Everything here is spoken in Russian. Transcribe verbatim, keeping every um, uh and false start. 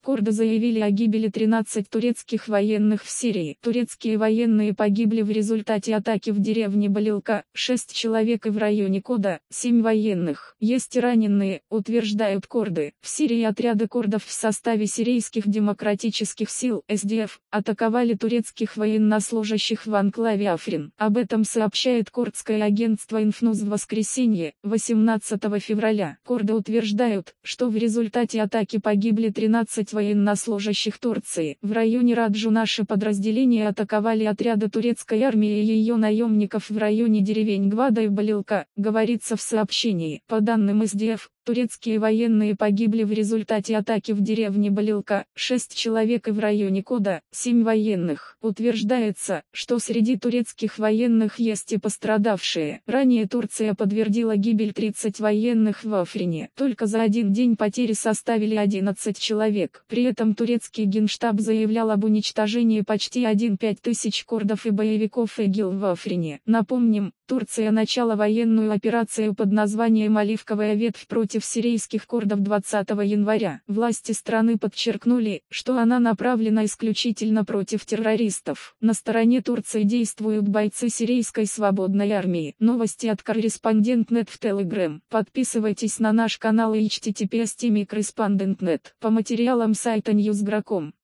Курды заявили о гибели тринадцати турецких военных в Сирии. Турецкие военные погибли в результате атаки в деревне Балилка, шесть человек, и в районе Кода, семь военных. Есть и раненые, утверждают курды. В Сирии отряды курдов в составе сирийских демократических сил (эс ди эф) атаковали турецких военнослужащих в анклаве Африн. Об этом сообщает курдское агентство Инфнуз в воскресенье, восемнадцатого февраля. Курды утверждают, что в результате атаки погибли тринадцать военнослужащих Турции. В районе Раджу наши подразделения атаковали отряды турецкой армии и ее наемников в районе деревень Гвада и Балилка, говорится в сообщении. По данным эс ди эф, турецкие военные погибли в результате атаки в деревне Балилка, шесть человек, и в районе Кода, семь военных. Утверждается, что среди турецких военных есть и пострадавшие. Ранее Турция подтвердила гибель тридцати военных в Африне. Только за один день потери составили одиннадцать человек. При этом турецкий генштаб заявлял об уничтожении почти одной целой пяти десятых тысяч курдов и боевиков ИГИЛ в Африне. Напомним, Турция начала военную операцию под названием «Оливковая ветвь» против сирийских курдов двадцатого января. Власти страны подчеркнули, что она направлена исключительно против террористов. На стороне Турции действуют бойцы сирийской свободной армии. Новости от Корреспондент точка нет в Telegram. Подписывайтесь на наш канал и эйч ти ти пи эс точка корреспондент точка нет по материалам сайта ньюс точка гра точка ком.